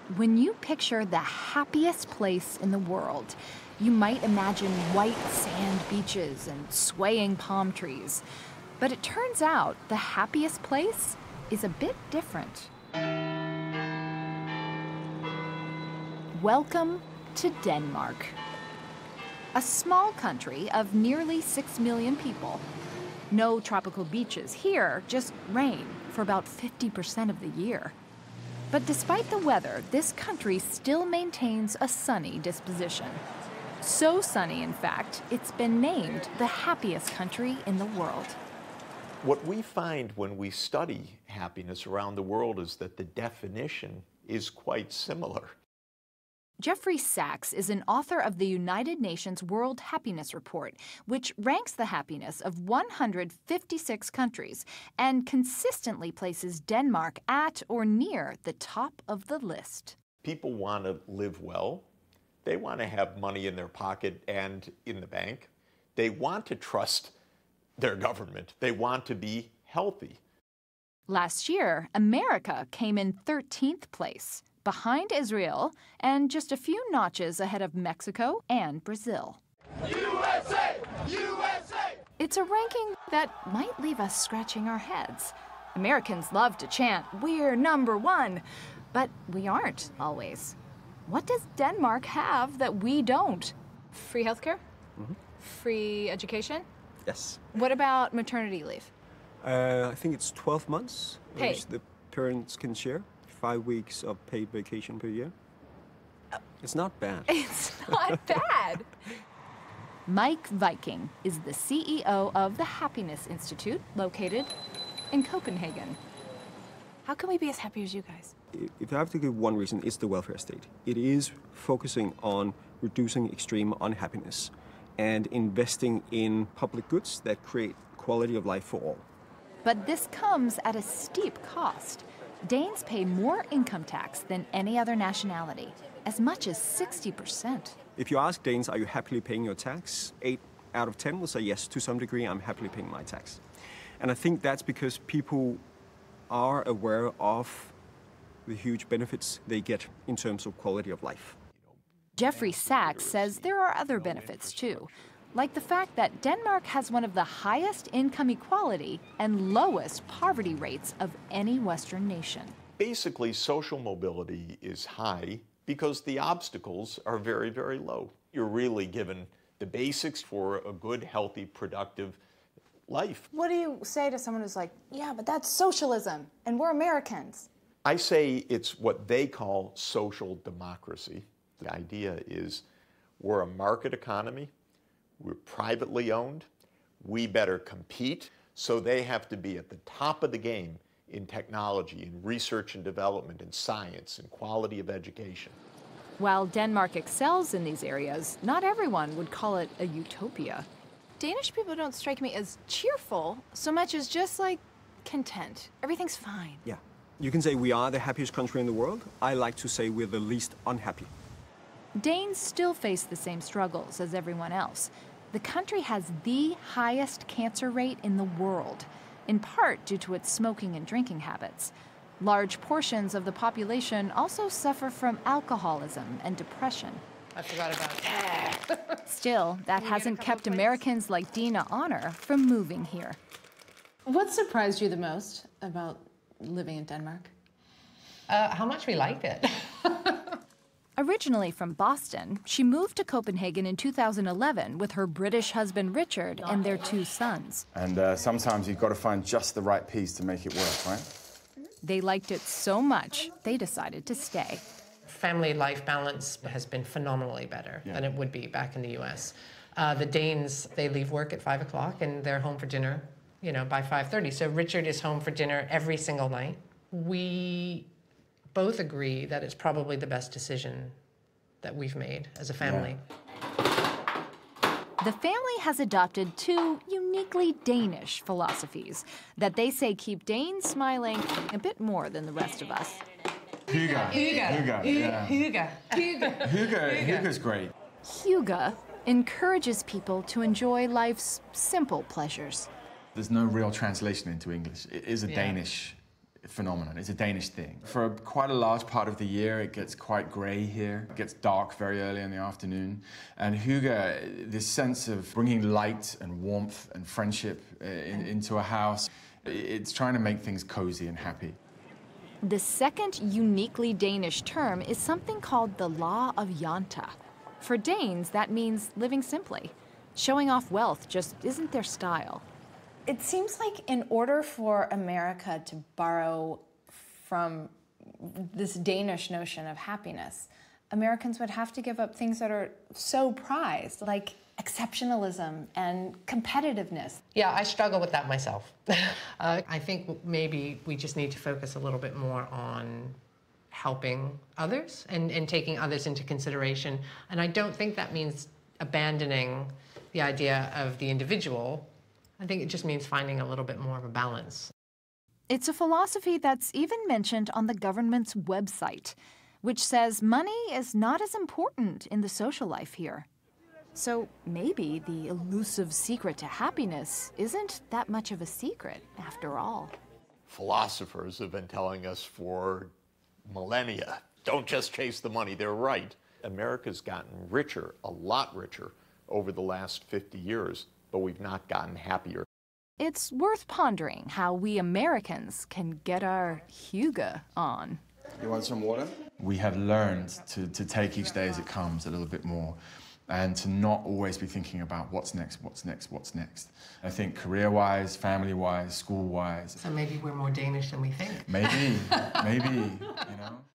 When you picture the happiest place in the world, you might imagine white sand beaches and swaying palm trees. But it turns out the happiest place is a bit different. Welcome to Denmark. A small country of nearly 6 million people. No tropical beaches here, just rain for about 50% of the year. But despite the weather, this country still maintains a sunny disposition. So sunny, in fact, it's been named the happiest country in the world. What we find when we study happiness around the world is that the definition is quite similar. Jeffrey Sachs is an author of the United Nations World Happiness Report, which ranks the happiness of 156 countries and consistently places Denmark at or near the top of the list. People want to live well. They want to have money in their pocket and in the bank. They want to trust their government. They want to be healthy. Last year, America came in 13th place, behind Israel and just a few notches ahead of Mexico and Brazil. USA! USA! It's a ranking that might leave us scratching our heads. Americans love to chant, "We're number one," but we aren't always. What does Denmark have that we don't? Free healthcare? Free education? Yes. What about maternity leave? I think it's 12 months, Paid. which the parents can share. 5 weeks of paid vacation per year. It's not bad. It's not bad. Mike Viking is the CEO of the Happiness Institute, located in Copenhagen. How can we be as happy as you guys? If I have to give one reason, it's the welfare state. It is focusing on reducing extreme unhappiness and investing in public goods that create quality of life for all. But this comes at a steep cost. Danes pay more income tax than any other nationality, as much as 60%. If you ask Danes, are you happily paying your tax? 8 out of 10 will say yes, to some degree, I'm happily paying my tax. And I think that's because people are aware of the huge benefits they get in terms of quality of life. Jeffrey Sachs says there are other benefits too, like the fact that Denmark has one of the highest income equality and lowest poverty rates of any Western nation. Basically, social mobility is high because the obstacles are very, very low. You're really given the basics for a good, healthy, productive life. What do you say to someone who's like, yeah, but that's socialism, and we're Americans? I say it's what they call social democracy. The idea is we're a market economy. We're privately owned. We better compete. So they have to be at the top of the game in technology, in research and development, in science, and quality of education. While Denmark excels in these areas, not everyone would call it a utopia. Danish people don't strike me as cheerful so much as just like content. Everything's fine. Yeah. You can say we are the happiest country in the world. I like to say we're the least unhappy. Danes still face the same struggles as everyone else. The country has the highest cancer rate in the world, in part due to its smoking and drinking habits. Large portions of the population also suffer from alcoholism and depression. I forgot about that. Still, that hasn't kept Americans like Dina Honor from moving here. What surprised you the most about living in Denmark? How much we liked it. Originally from Boston, she moved to Copenhagen in 2011 with her British husband Richard and their 2 sons. And sometimes you've got to find just the right piece to make it work, right? They liked it so much, they decided to stay. Family life balance has been phenomenally better than it would be back in the US. The Danes, they leave work at 5 o'clock and they're home for dinner, by 5:30. So Richard is home for dinner every single night. We both agree that it's probably the best decision that we've made as a family. The family has adopted 2 uniquely Danish philosophies that they say keep Danes smiling a bit more than the rest of us. Huga's great. Hygge encourages people to enjoy life's simple pleasures. There's no real translation into English. It is a Danish phenomenon. It's a Danish thing. For quite a large part of the year, it gets quite grey here. It gets dark very early in the afternoon. And hygge, this sense of bringing light and warmth and friendship into a house, it's trying to make things cozy and happy. The second uniquely Danish term is something called the law of Janta. For Danes, that means living simply. Showing off wealth just isn't their style. It seems like in order for America to borrow from this Danish notion of happiness, Americans would have to give up things that are so prized, like exceptionalism and competitiveness. Yeah, I struggle with that myself. I think maybe we just need to focus a little bit more on helping others and taking others into consideration. And I don't think that means abandoning the idea of the individual. I think it just means finding a little bit more of a balance. It's a philosophy that's even mentioned on the government's website, which says money is not as important in the social life here. So maybe the elusive secret to happiness isn't that much of a secret, after all. Philosophers have been telling us for millennia, don't just chase the money, they're right. America's gotten richer, a lot richer, over the last 50 years, but we've not gotten happier. It's worth pondering how we Americans can get our hygge on. You want some water? We have learned to take each day as it comes a little bit more, and to not always be thinking about what's next, what's next, what's next. I think career-wise, family-wise, school-wise. So maybe we're more Danish than we think. Maybe, you know.